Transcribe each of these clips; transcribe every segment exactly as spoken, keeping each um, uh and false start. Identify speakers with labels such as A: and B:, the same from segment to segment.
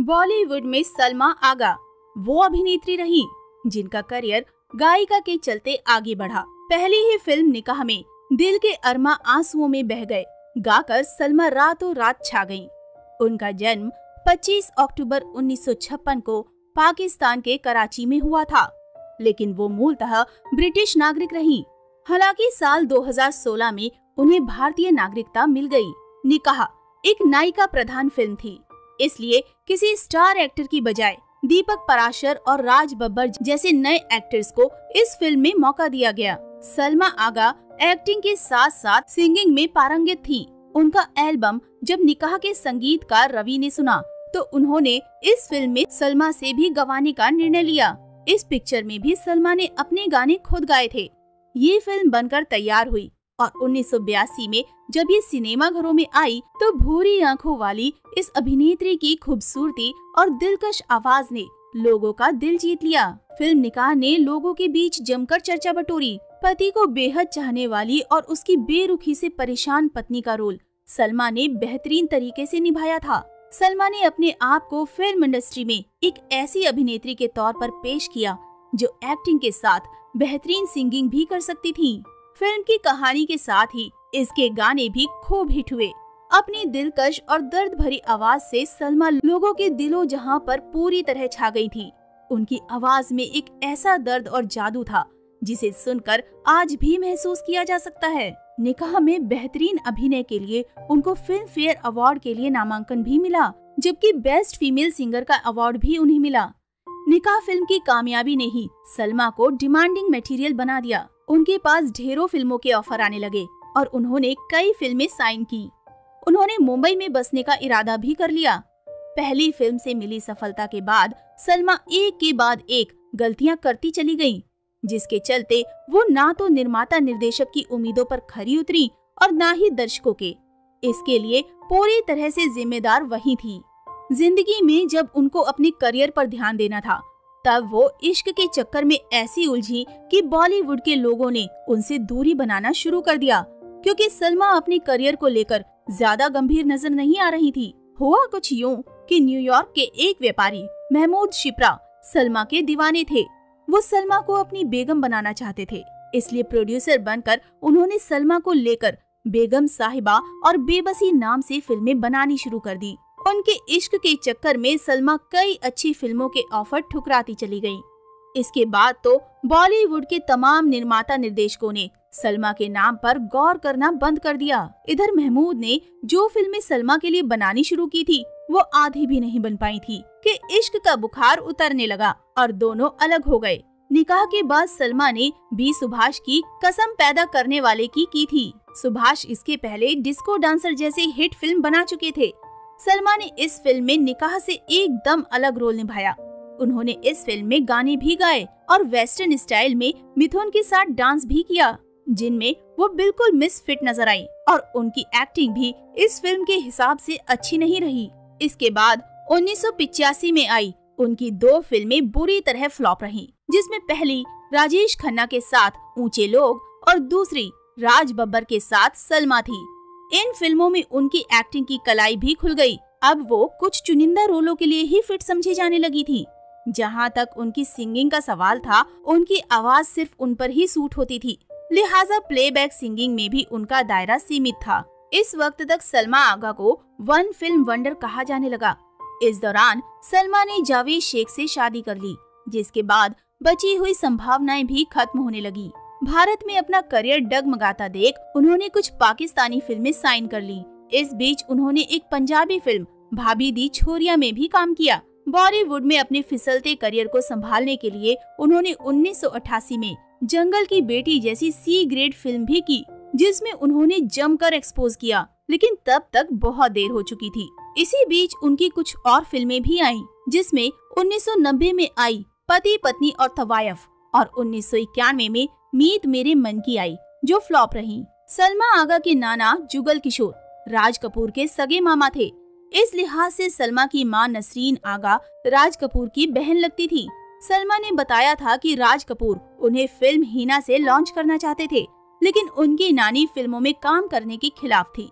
A: बॉलीवुड में सलमा आगा वो अभिनेत्री रही जिनका करियर गायिका के चलते आगे बढ़ा। पहली ही फिल्म निकाह में दिल के अरमा आंसुओं में बह गए गाकर सलमा रातों रात छा गईं। उनका जन्म पच्चीस अक्टूबर उन्नीस सौ छप्पन को पाकिस्तान के कराची में हुआ था, लेकिन वो मूलतः ब्रिटिश नागरिक रहीं। हालांकि साल दो हज़ार सोलह में उन्हें भारतीय नागरिकता मिल गई। निकाह एक नायिका प्रधान फिल्म थी, इसलिए किसी स्टार एक्टर की बजाय दीपक पराशर और राज बब्बर जैसे नए एक्टर्स को इस फिल्म में मौका दिया गया। सलमा आगा एक्टिंग के साथ साथ सिंगिंग में पारंगत थी। उनका एल्बम जब निकाह के संगीतकार रवि ने सुना तो उन्होंने इस फिल्म में सलमा से भी गवाने का निर्णय लिया। इस पिक्चर में भी सलमा ने अपने गाने खुद गाए थे। ये फिल्म बनकर तैयार हुई और उन्नीस सौ बयासी में जब ये सिनेमा घरों में आई तो भूरी आंखों वाली इस अभिनेत्री की खूबसूरती और दिलकश आवाज ने लोगों का दिल जीत लिया। फिल्म निकाह ने लोगों के बीच जमकर चर्चा बटोरी। पति को बेहद चाहने वाली और उसकी बेरुखी से परेशान पत्नी का रोल सलमा ने बेहतरीन तरीके से निभाया था। सलमा ने अपने आप को फिल्म इंडस्ट्री में एक ऐसी अभिनेत्री के तौर पर पेश किया जो एक्टिंग के साथ बेहतरीन सिंगिंग भी कर सकती थी। फिल्म की कहानी के साथ ही इसके गाने भी खूब हिट हुए। अपनी दिलकश और दर्द भरी आवाज से सलमा लोगों के दिलों जहां पर पूरी तरह छा गई थी। उनकी आवाज में एक ऐसा दर्द और जादू था जिसे सुनकर आज भी महसूस किया जा सकता है। निकाह में बेहतरीन अभिनय के लिए उनको फिल्म फेयर अवार्ड के लिए नामांकन भी मिला, जबकि बेस्ट फीमेल सिंगर का अवार्ड भी उन्हें मिला। निकाह फिल्म की कामयाबी ने ही सलमा को डिमांडिंग मटेरियल बना दिया। उनके पास ढेरों फिल्मों के ऑफर आने लगे और उन्होंने कई फिल्में साइन की। उन्होंने मुंबई में बसने का इरादा भी कर लिया। पहली फिल्म से मिली सफलता के बाद सलमा एक के बाद एक गलतियां करती चली गईं, जिसके चलते वो ना तो निर्माता निर्देशक की उम्मीदों पर खरी उतरी और ना ही दर्शकों के। इसके लिए पूरी तरह से जिम्मेदार वही थी। जिंदगी में जब उनको अपने करियर पर ध्यान देना था तब वो इश्क के चक्कर में ऐसी उलझी कि बॉलीवुड के लोगों ने उनसे दूरी बनाना शुरू कर दिया, क्योंकि सलमा अपने करियर को लेकर ज्यादा गंभीर नजर नहीं आ रही थी। हुआ कुछ यूं कि न्यूयॉर्क के एक व्यापारी महमूद शिप्रा सलमा के दीवाने थे। वो सलमा को अपनी बेगम बनाना चाहते थे, इसलिए प्रोड्यूसर बनकर उन्होंने सलमा को लेकर बेगम साहिबा और बेबसी नाम से फिल्में बनानी शुरू कर दी। उनके इश्क के चक्कर में सलमा कई अच्छी फिल्मों के ऑफर ठुकराती चली गईं। इसके बाद तो बॉलीवुड के तमाम निर्माता निर्देशकों ने सलमा के नाम पर गौर करना बंद कर दिया। इधर महमूद ने जो फिल्में सलमा के लिए बनानी शुरू की थी वो आधी भी नहीं बन पाई थी कि इश्क का बुखार उतरने लगा और दोनों अलग हो गए। निकाह के बाद सलमा ने बी सुभाष की कसम पैदा करने वाले की की थी। सुभाष इसके पहले डिस्को डांसर जैसी हिट फिल्म बना चुके थे। सलमा ने इस फिल्म में निकाह से एकदम अलग रोल निभाया। उन्होंने इस फिल्म में गाने भी गाए और वेस्टर्न स्टाइल में मिथुन के साथ डांस भी किया, जिनमें वो बिल्कुल मिस फिट नजर आई और उनकी एक्टिंग भी इस फिल्म के हिसाब से अच्छी नहीं रही। इसके बाद उन्नीस सौ पिचासी में आई उनकी दो फिल्में बुरी तरह फ्लॉप रहीं, जिसमें पहली राजेश खन्ना के साथ ऊंचे लोग और दूसरी राज बब्बर के साथ सलमा थी। इन फिल्मों में उनकी एक्टिंग की कलाई भी खुल गई। अब वो कुछ चुनिंदा रोलों के लिए ही फिट समझी जाने लगी थी। जहां तक उनकी सिंगिंग का सवाल था, उनकी आवाज सिर्फ उन पर ही सूट होती थी, लिहाजा प्लेबैक सिंगिंग में भी उनका दायरा सीमित था। इस वक्त तक सलमा आगा को वन फिल्म वंडर कहा जाने लगा। इस दौरान सलमा ने जावेद शेख से शादी कर ली, जिसके बाद बची हुई संभावनाएं भी खत्म होने लगी। भारत में अपना करियर डगमगाता देख उन्होंने कुछ पाकिस्तानी फिल्में साइन कर ली। इस बीच उन्होंने एक पंजाबी फिल्म भाभी दी छोरिया में भी काम किया। बॉलीवुड में अपने फिसलते करियर को संभालने के लिए उन्होंने उन्नीस सौ अट्ठासी में जंगल की बेटी जैसी सी ग्रेड फिल्म भी की, जिसमें उन्होंने जमकर एक्सपोज किया, लेकिन तब तक बहुत देर हो चुकी थी। इसी बीच उनकी कुछ और फिल्में भी आईं, जिसमें उन्नीस सौ नब्बे में आई पति पत्नी और तवायफ और उन्नीस सौ इक्यानवे में मीत मेरे मन की आई, जो फ्लॉप रही। सलमा आगा के नाना जुगल किशोर राज कपूर के सगे मामा थे। इस लिहाज से सलमा की मां नसरीन आगा राज कपूर की बहन लगती थी। सलमा ने बताया था कि राज कपूर उन्हें फिल्म हीना से लॉन्च करना चाहते थे, लेकिन उनकी नानी फिल्मों में काम करने के खिलाफ थी।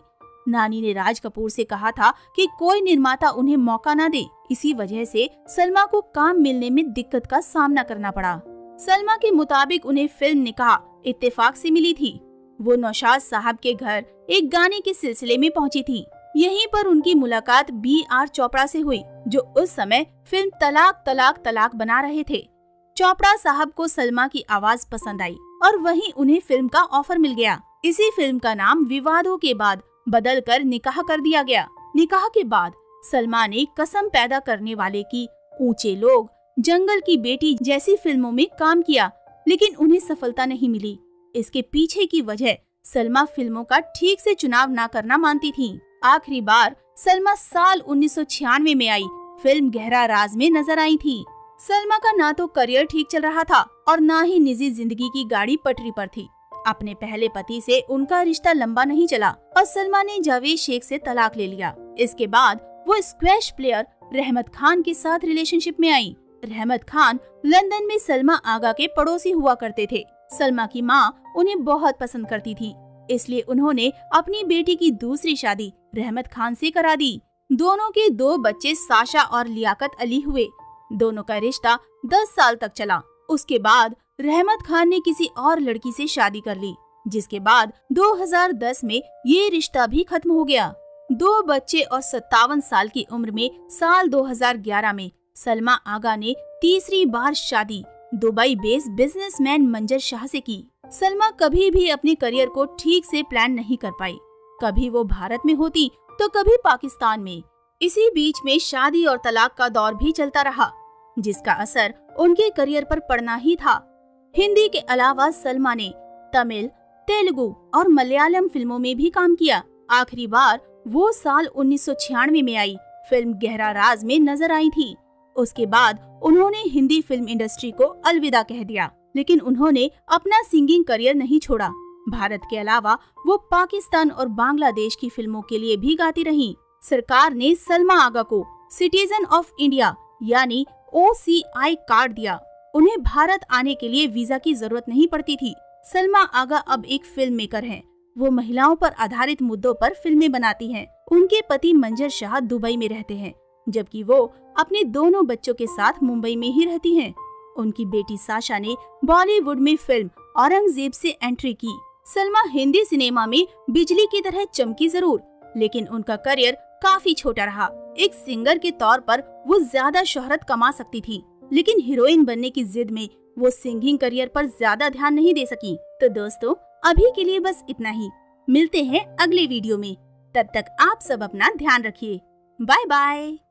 A: नानी ने राज कपूर से कहा था कि कोई निर्माता उन्हें मौका ना दे। इसी वजह से सलमा को काम मिलने में दिक्कत का सामना करना पड़ा। सलमा के मुताबिक उन्हें फिल्म निकाह इत्तेफाक से मिली थी। वो नौशाद साहब के घर एक गाने के सिलसिले में पहुंची थी। यहीं पर उनकी मुलाकात बी आर चोपड़ा से हुई, जो उस समय फिल्म तलाक तलाक तलाक बना रहे थे। चोपड़ा साहब को सलमा की आवाज पसंद आई और वहीं उन्हें फिल्म का ऑफर मिल गया। इसी फिल्म का नाम विवादों के बाद बदल कर निकाह कर दिया गया। निकाह के बाद सलमा ने कसम पैदा करने वाले की, ऊंचे लोग, जंगल की बेटी जैसी फिल्मों में काम किया, लेकिन उन्हें सफलता नहीं मिली। इसके पीछे की वजह सलमा फिल्मों का ठीक से चुनाव न करना मानती थी। आखिरी बार सलमा साल उन्नीस सौ छियानवे में आई फिल्म गहरा राज में नजर आई थी। सलमा का ना तो करियर ठीक चल रहा था और ना ही निजी जिंदगी की गाड़ी पटरी पर थी। अपने पहले पति से उनका रिश्ता लंबा नहीं चला और सलमा ने जावेद शेख से तलाक ले लिया। इसके बाद वो स्क्वैश प्लेयर रहमत खान के साथ रिलेशनशिप में आई। रहमत खान लंदन में सलमा आगा के पड़ोसी हुआ करते थे। सलमा की माँ उन्हें बहुत पसंद करती थी, इसलिए उन्होंने अपनी बेटी की दूसरी शादी रहमत खान से करा दी। दोनों के दो बच्चे साशा और लियाकत अली हुए। दोनों का रिश्ता दस साल तक चला। उसके बाद रहमत खान ने किसी और लड़की से शादी कर ली, जिसके बाद दो हज़ार दस में ये रिश्ता भी खत्म हो गया। दो बच्चे और सत्तावन साल की उम्र में साल दो हज़ार ग्यारह में सलमा आगा ने तीसरी बार शादी दुबई बेस्ड बिजनेसमैन मंजर शाह से की। सलमा कभी भी अपने करियर को ठीक से प्लान नहीं कर पाई। कभी वो भारत में होती तो कभी पाकिस्तान में। इसी बीच में शादी और तलाक का दौर भी चलता रहा, जिसका असर उनके करियर पर पड़ना ही था। हिंदी के अलावा सलमा ने तमिल, तेलुगु और मलयालम फिल्मों में भी काम किया। आखिरी बार वो साल उन्नीस सौ छियानवे में आई फिल्म गहरा राज में नजर आई थी। उसके बाद उन्होंने हिंदी फिल्म इंडस्ट्री को अलविदा कह दिया, लेकिन उन्होंने अपना सिंगिंग करियर नहीं छोड़ा। भारत के अलावा वो पाकिस्तान और बांग्लादेश की फिल्मों के लिए भी गाती रहीं। सरकार ने सलमा आगा को सिटीजन ऑफ इंडिया यानी ओ सी आई कार्ड दिया। उन्हें भारत आने के लिए वीजा की जरूरत नहीं पड़ती थी। सलमा आगा अब एक फिल्म मेकर हैं। वो महिलाओं पर आधारित मुद्दों पर फिल्में बनाती हैं। उनके पति मंजर शाह दुबई में रहते हैं, जबकि वो अपने दोनों बच्चों के साथ मुंबई में ही रहती हैं। उनकी बेटी साशा ने बॉलीवुड में फिल्म औरंगजेब से एंट्री की। सलमा हिंदी सिनेमा में बिजली की तरह चमकी जरूर, लेकिन उनका करियर काफी छोटा रहा। एक सिंगर के तौर पर वो ज्यादा शोहरत कमा सकती थी, लेकिन हीरोइन बनने की जिद में वो सिंगिंग करियर पर ज्यादा ध्यान नहीं दे सकी। तो दोस्तों, अभी के लिए बस इतना ही। मिलते हैं अगले वीडियो में। तब तक आप सब अपना ध्यान रखिए। Bye bye.